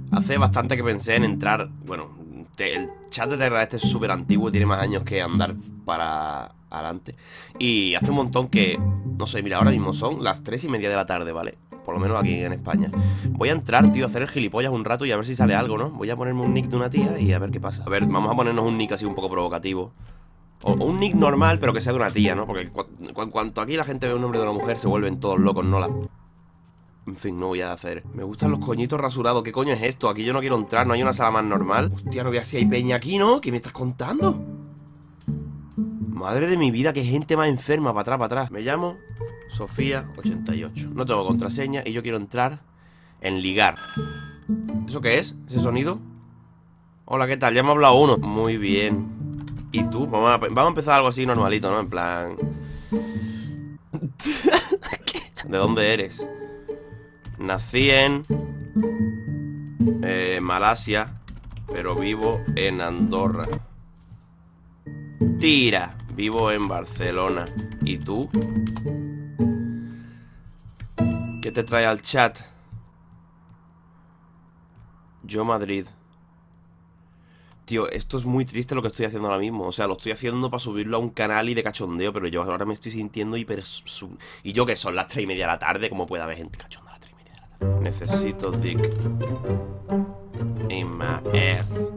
Hace bastante que pensé en entrar. Bueno, el chat de Telegram este es súper antiguo, tiene más años que andar para adelante. Y hace un montón que, no sé, mira, ahora mismo son las 3:30 de la tarde, ¿vale? Por lo menos aquí en España. Voy a entrar, tío, a hacer el gilipollas un rato y a ver si sale algo, ¿no? Voy a ponerme un nick de una tía y a ver qué pasa. A ver, vamos a ponernos un nick así un poco provocativo. O un nick normal, pero que sea de una tía, ¿no? Porque cuanto aquí la gente ve un nombre de una mujer, se vuelven todos locos, ¿no? En fin, no voy a hacer. Me gustan los coñitos rasurados. ¿Qué coño es esto? Aquí yo no quiero entrar, no hay una sala más normal. Hostia, no veas si hay peña aquí, ¿no? ¿Qué me estás contando? Madre de mi vida, qué gente más enferma. Para atrás, para atrás. Me llamo Sofía88. No tengo contraseña y yo quiero entrar en ligar. ¿Eso qué es? ¿Ese sonido? Hola, ¿qué tal? Ya me ha hablado uno. Muy bien. ¿Y tú? Vamos a empezar algo así normalito, ¿no? En plan... ¿De dónde eres? Nací en Malasia, pero vivo en Andorra. Tira, vivo en Barcelona. ¿Y tú? ¿Qué te trae al chat? Yo Madrid. Tío, esto es muy triste lo que estoy haciendo ahora mismo. O sea, lo estoy haciendo para subirlo a un canal y de cachondeo, pero yo ahora me estoy sintiendo hiper... Y yo que son las 3:30 de la tarde, ¿cómo puede haber gente cachonda a las 3:30 de la tarde? Necesito dick in my ass.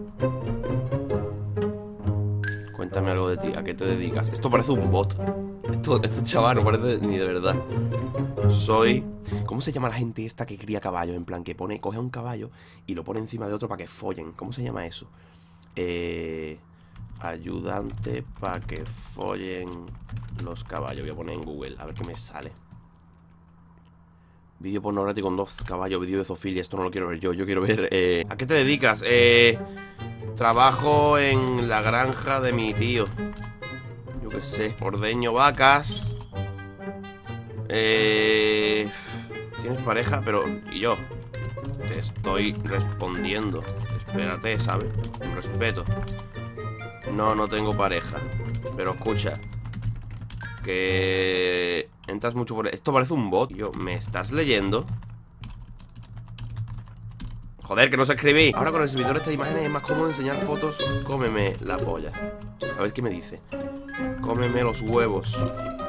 Cuéntame algo de ti, ¿a qué te dedicas? Esto parece un bot. Este chaval no parece ni de verdad. Soy... ¿Cómo se llama la gente esta que cría caballos? En plan, que coge a un caballo y lo pone encima de otro para que follen. ¿Cómo se llama eso? Ayudante para que follen los caballos. Voy a poner en Google, a ver qué me sale. Vídeo pornográfico con 2 caballos, vídeo de zoofilia. Esto no lo quiero ver yo, quiero ver... ¿A qué te dedicas? Trabajo en la granja de mi tío. Yo qué sé, ordeño vacas. ¿Tienes pareja? Pero... ¿y yo? Te estoy respondiendo. Espérate, ¿sabes? Con respeto. No, no tengo pareja. Pero escucha, que... entras mucho por... Esto parece un bot. Yo, ¿me estás leyendo? Joder, que no sé escribir. Ahora con el servidor de estas imágenes es más cómodo enseñar fotos. Cómeme la polla. A ver qué me dice. Cómeme los huevos.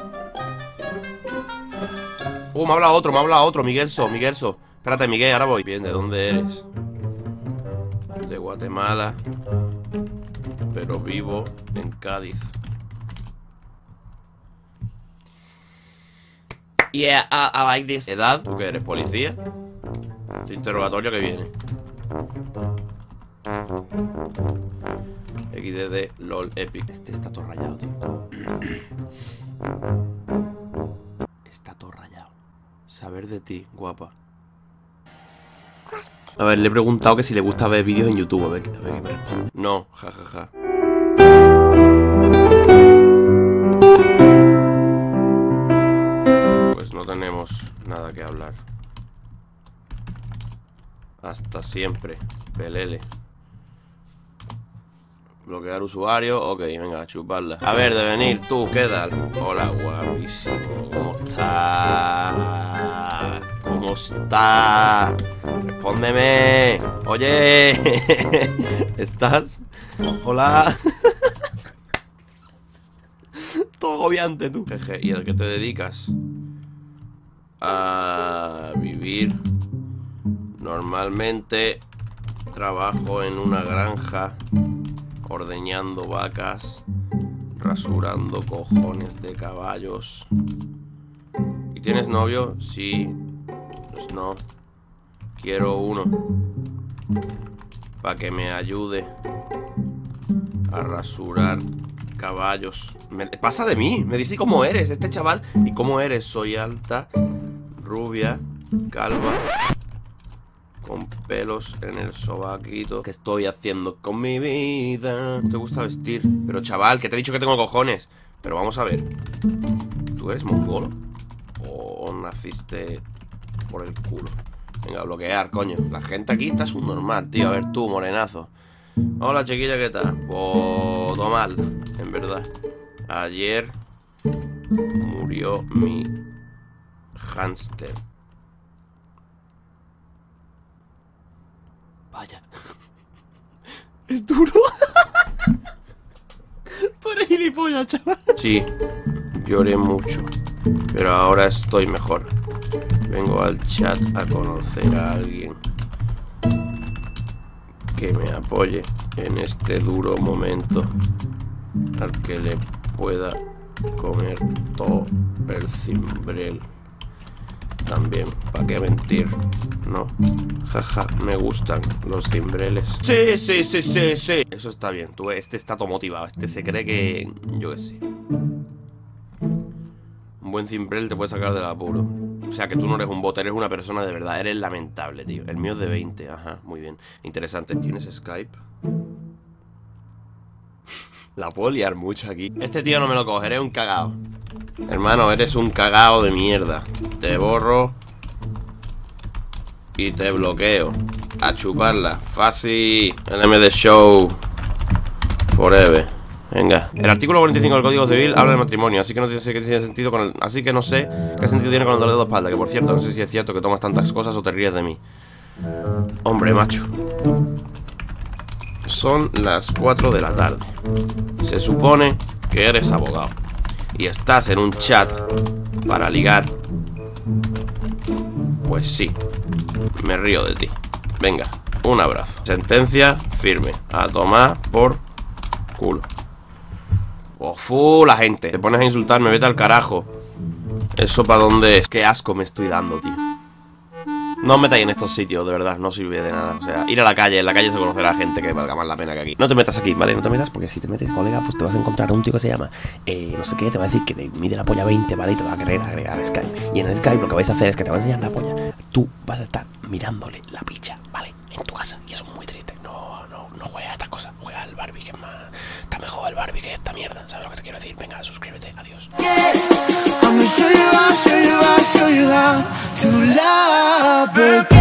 Me ha hablado otro, Miguelso. Espérate, Miguel, ahora voy. Bien, ¿de dónde eres? De Guatemala, pero vivo en Cádiz. Yeah, I like this. ¿Edad? ¿Tú qué eres? ¿Policía? Este interrogatorio que viene. XDD, LOL, Epic. Este está todo rayado, tío. Está todo rayado. Saber de ti, guapa. A ver, le he preguntado que si le gusta ver vídeos en YouTube. A ver qué me responde. No, jajaja. Pues no tenemos nada que hablar. Hasta siempre. Pelele. Bloquear usuario. Ok, venga, chuparla. A ver, de venir, tú, ¿qué tal? Hola, guapísimo. ¿Cómo está? ¿Cómo está? Respóndeme. Oye. ¿Estás? Hola. Todo agobiante, tú. Jeje, ¿y a qué te dedicas? A vivir. Normalmente trabajo en una granja, ordeñando vacas, rasurando cojones de caballos. ¿Y tienes novio? Sí. Pues no. Quiero uno para que me ayude a rasurar caballos. Pasa de mí, me dice cómo eres este chaval. ¿Y cómo eres? Soy alta, rubia, calva, con pelos en el sobaquito. ¿Qué estoy haciendo con mi vida? ¿No te gusta vestir? Pero chaval, que te he dicho que tengo cojones. Pero vamos a ver, ¿tú eres mongolo? ¿O naciste por el culo? Venga, bloquear, coño. La gente aquí está subnormal, tío. A ver tú, morenazo. Hola, chiquilla, ¿qué tal? Pues todo mal, en verdad. Ayer murió mi hámster. Vaya. Es duro. Tú eres gilipollas, chaval. Sí, lloré mucho, pero ahora estoy mejor. Vengo al chat a conocer a alguien que me apoye en este duro momento, al que le pueda comer todo el cimbrel. También, ¿para qué mentir? No, jaja, me gustan los cimbreles. Sí, sí, sí, sí, sí. Eso está bien, tú, este está todo motivado. Este se cree que... yo qué sé. Un buen cimbrel te puede sacar del apuro. O sea que tú no eres un bot, eres una persona de verdad. Eres lamentable, tío. El mío es de 20, ajá, muy bien. Interesante. ¿Tienes Skype? La puedo liar mucho aquí. Este tío no me lo coge, eres un cagao. Hermano, eres un cagao de mierda. Te borro y te bloqueo. A chuparla. Fácil. LMD Show Forever. Venga. El artículo 45 del Código Civil habla de matrimonio, así que no sé qué tiene sentido con el... Así que no sé qué sentido tiene con el dolor de espalda. Que por cierto, no sé si es cierto que tomas tantas cosas o te ríes de mí. Hombre, macho. Son las 4 de la tarde. Se supone que eres abogado y estás en un chat para ligar. Pues sí, me río de ti. Venga, un abrazo. Sentencia firme. A tomar por culo. La gente. Te pones a insultarme, vete al carajo. ¿Eso para dónde es? Qué asco me estoy dando, tío. No os metáis en estos sitios, de verdad, no sirve de nada. O sea, ir a la calle, en la calle se conocerá a gente que valga más la pena que aquí. No te metas aquí, ¿vale? No te metas porque si te metes, colega, pues te vas a encontrar a un tío que se llama no sé qué, te va a decir que te mide la polla 20, ¿vale? Y te va a querer agregar a Skype. Y en el Skype lo que vais a hacer es que te va a enseñar la polla. Tú vas a estar mirándole la picha, ¿vale? En tu casa. Y eso es muy triste. No juegues a estas cosas. Juega al Barbie, que es más... Está mejor el Barbie que esta mierda. ¿Sabes lo que te quiero decir? Venga, suscríbete. Adiós. I'm gonna show you how to love, baby.